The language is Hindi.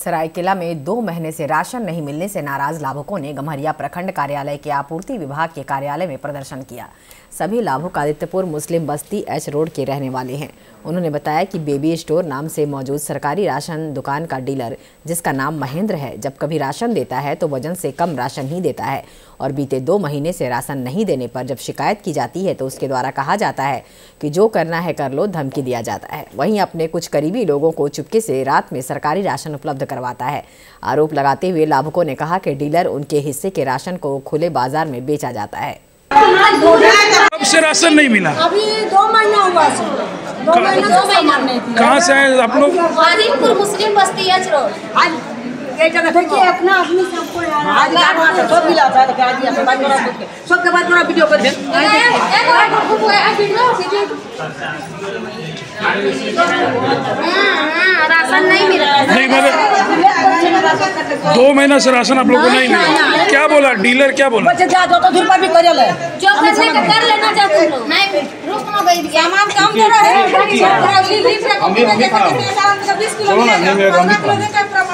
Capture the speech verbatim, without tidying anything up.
सरायकेला में दो महीने से राशन नहीं मिलने से नाराज लाभुकों ने गम्हरिया प्रखंड कार्यालय के आपूर्ति विभाग के कार्यालय में प्रदर्शन किया। सभी लाभुक आदित्यपुर मुस्लिम बस्ती एच रोड के रहने वाले हैं। उन्होंने बताया कि बेबी स्टोर नाम से मौजूद सरकारी राशन दुकान का डीलर, जिसका नाम महेंद्र है, जब कभी राशन देता है तो वजन से कम राशन ही देता है और बीते दो महीने से राशन नहीं देने पर जब शिकायत की जाती है तो उसके द्वारा कहा जाता है कि जो करना है कर लो, धमकी दिया जाता है। वहीं अपने कुछ करीबी लोगों को चुपके से रात में सरकारी राशन उपलब्ध करवाता है। आरोप लगाते हुए लाभुकों ने कहा कि डीलर उनके हिस्से के राशन को खुले बाजार में बेचा जाता है। कब से राशन नहीं मिला? अभी दो महीना हुआ सर। दो महीना दो महीना नहीं। कहाँ से हैं आप लोग? आदित्यपुर मुस्लिम बस्ती एच रोड। आज ये जगह देखिए अपना आदमी सबको आज वहाँ से सब मिला था तो आज यहाँ बात करा सब के बाद पूरा वीडियो कर दे। राशन नहीं मिला। नहीं मतलब दो महीना से राशन आप लोग को नहीं मिला। क्या बोला डीलर, क्या बोला? बच्चे जा दो तो धूप भी कर ले जो करने का कर लेना चाहते हो। नहीं रुक ना भाई, सामान कम तो रहे। हम भी हम भी बीस किलो